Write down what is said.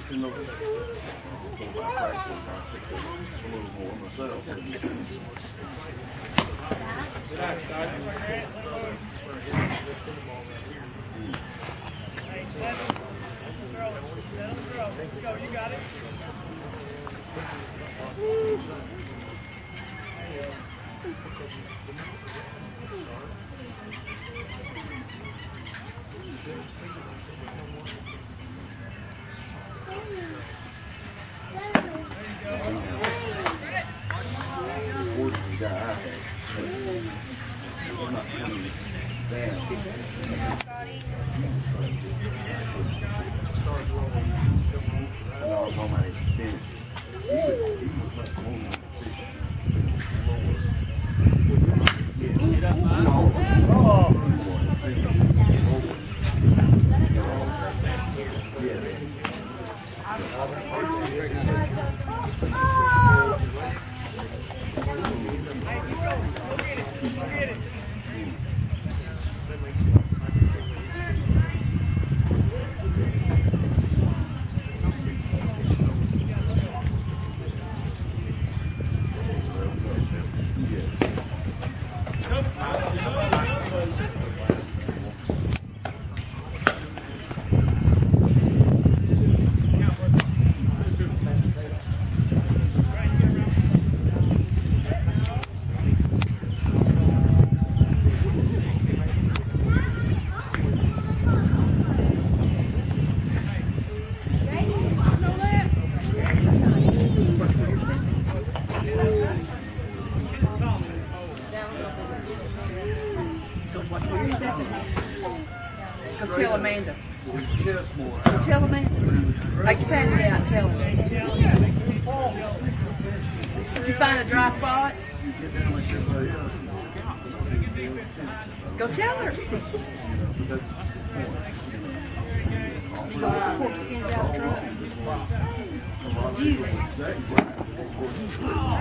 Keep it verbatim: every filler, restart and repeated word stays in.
You got it. Go tell Amanda. Go tell Amanda. Take your pants out, tell her. Did you find a dry spot? Go tell her. You go get the pork skins out of the truck. You.